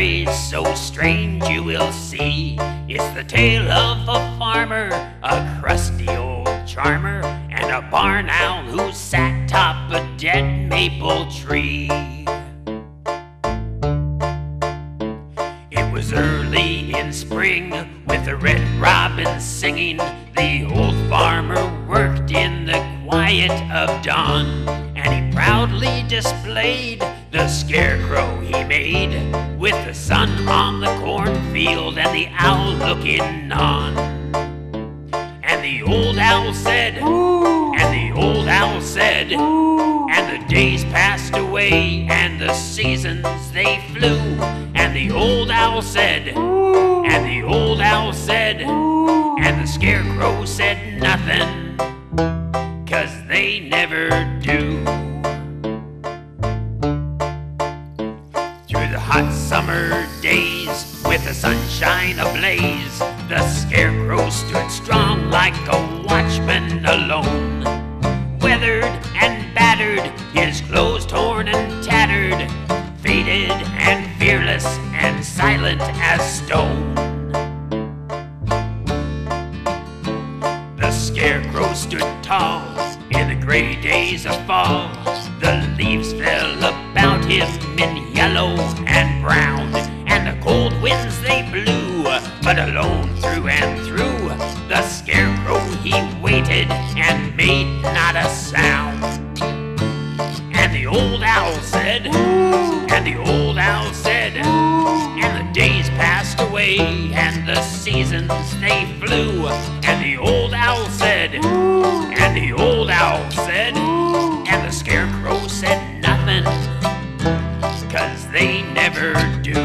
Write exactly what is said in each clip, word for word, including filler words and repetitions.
story so strange you will see. It's the tale of a farmer, a crusty old charmer, and a barn owl who sat top a dead maple tree. It was early in spring, with the red robin singing. The old farmer worked in the quiet of dawn, and he proudly displayed the scarecrow he made, with the sun on the cornfield and the owl looking on. And the old owl said, "Ooh," and the old owl said, "Ooh," and the days passed away and the seasons they flew. And the old owl said, "Ooh," and the old owl said, "Ooh," and the scarecrow said nothing, 'cause they never do. Through the hot summer days, with the sunshine ablaze, the scarecrow stood strong like a watchman alone. Weathered and battered, his clothes torn and tattered, faded and fearless and silent as stone. The scarecrow stood tall in the gray days of fall. The leaves fell about him in yellow and brown, and the cold winds they blew, but alone through and through, the scarecrow he waited and made not a sound. And the old owl said, "Ooh," and the old owl said, "Ooh," and the days passed away and the seasons they flew. And the old owl said, "Ooh," and the old owl said, "Ooh," and the scarecrow said nothing, 'cause they never do.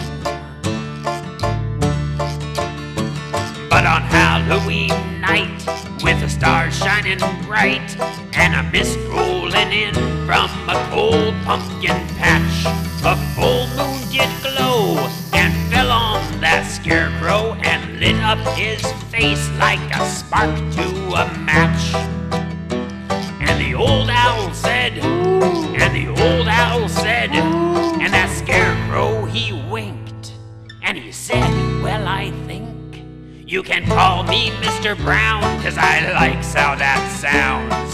But on Halloween night, with the stars shining bright and a mist rolling in from a cold pumpkin patch, a full moon did glow and fell on that scarecrow and lit up his face like a spark to a match. And the old owl said, "Ooh," and the old owl said, "Ooh," and that scarecrow he winked, and he said, "Well, I think you can call me Mister Brown, 'cause I likes how that sounds.